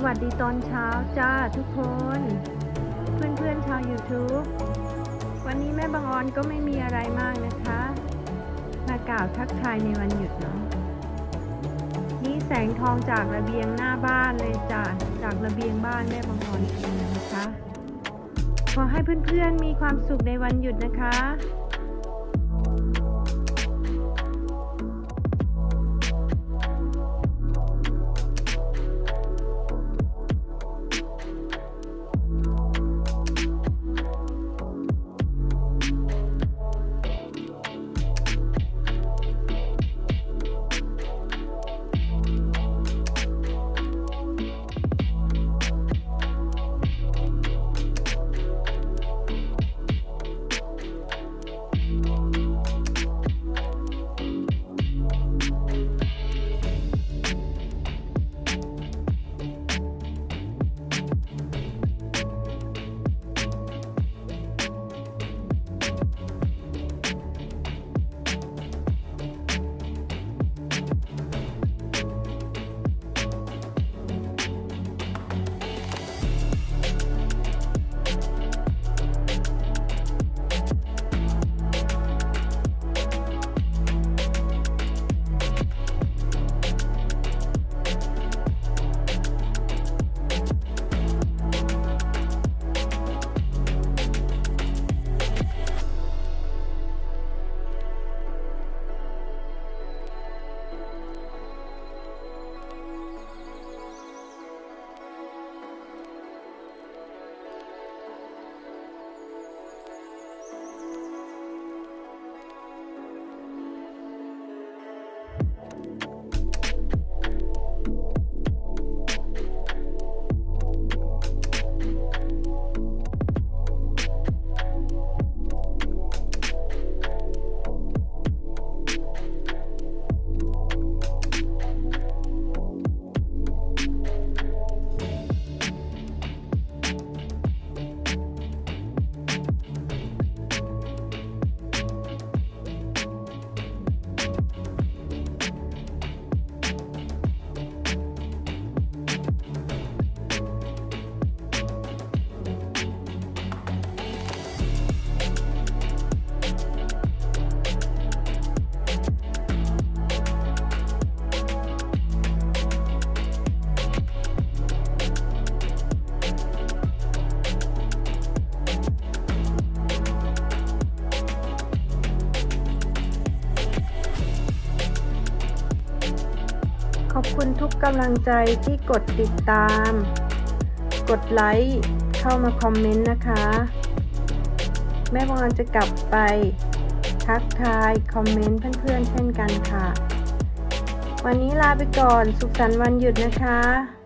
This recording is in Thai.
วัสดีตอนเช้าจ้าทุกคนเพื่อนๆชาว YouTube วันนี้แม่บางออนก็ไม่มีอะไรมากนะคะมากล่าวทักทายในวันหยุดเนาะนี่แสงทองจากระเบียงหน้าบ้านเลยจ้าจากระเบียงบ้านแม่บางออนเองนะคะขอให้เพื่อนๆมีความสุขในวันหยุดนะคะขอบคุณทุกกำลังใจที่กดติดตามกดไลค์เข้ามาคอมเมนต์นะคะแม่บางออนจะกลับไปทักทายคอมเมนต์เพื่อนๆเช่นกันค่ะวันนี้ลาไปก่อนสุขสันต์วันหยุดนะคะ